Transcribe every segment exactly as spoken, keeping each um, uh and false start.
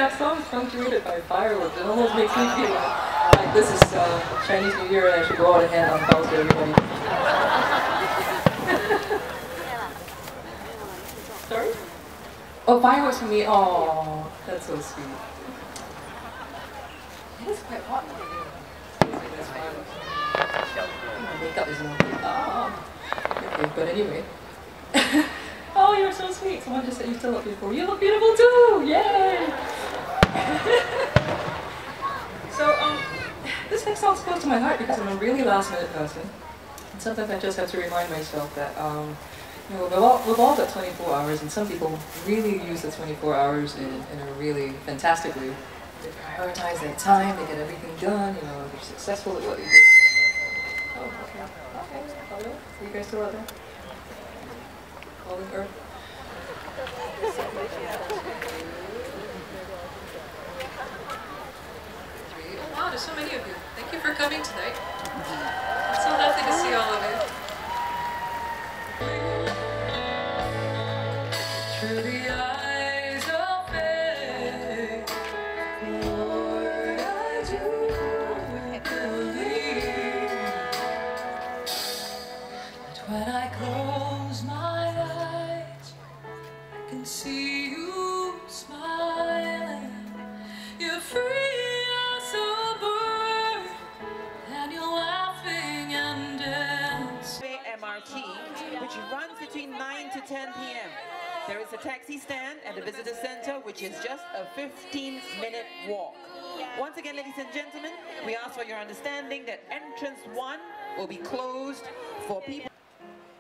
that song is punctuated by fireworks. It almost makes me feel like this is uh, Chinese New Year and I should go out and hand on bells to everybody. Sorry? Oh, fireworks for me. Oh, that's so sweet. It is quite hot. My makeup is not good. Oh. Okay, but anyway. Oh, you're so sweet. Someone just said you still look beautiful. You look beautiful too! Yay! So, um, this next song's close to my heart because I'm a really last minute person. And sometimes I just have to remind myself that, um, you know, we've all, we've all got twenty-four hours, and some people really use the twenty-four hours in, in a really fantastic way. They prioritize their time, they get everything done, you know, they're successful at what they do. Oh, okay. Okay. Hello? Are you guys still out there? Calling Earth? Three. Oh wow, there's so many of you. Thank you for coming tonight. It's so lovely to see all of you. Through the eyes of faith, Lord, I do believe that when I close my eyes, I can see you smiling. You're free as a bird, and you're laughing and dancing. M R T, which runs between nine to ten p m There is a taxi stand at the visitor center, which is just a fifteen minute walk. Once again, ladies and gentlemen, we ask for your understanding that entrance one will be closed for people.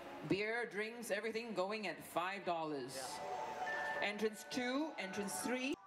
Beer, drinks, everything going at five dollars. Entrance two, entrance three.